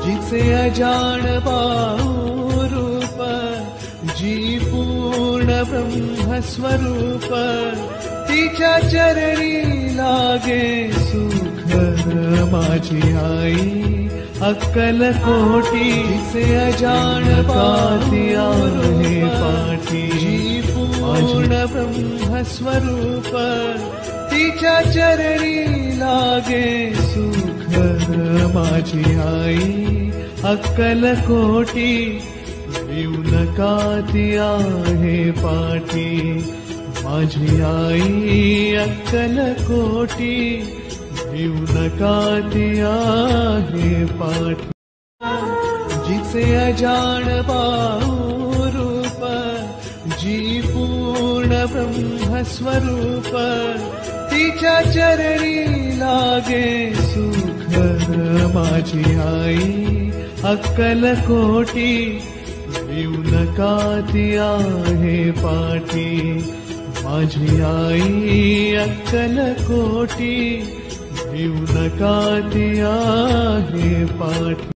जिचे अजाण पाहू रूप, जी पूर्ण ब्रह्मस्वरूप, तिच्या चरणी लागे सुख माझी आई अक्कल कोटी. जिचे अजाण पाहू आहे पाठी, जी पूर्ण ब्रह्मस्वरूप, तिच्या चरणी लागे सुख माझी आई अक्कल कोटी. भिऊ नका ती आहे पाठी माझी आई अक्कल कोटी. भिऊ नका ती आहे पाठी. जिचे अजाण पाहू रूप, जी पूर्ण ब्रह्मस्वरूप, तिच्या चरणी लागे सुख माझी आई अक्कल कोटी. भिऊ नका ती आहे पाठी माझी आई अक्कल कोटी. भिऊ नका ती आहे पाठी.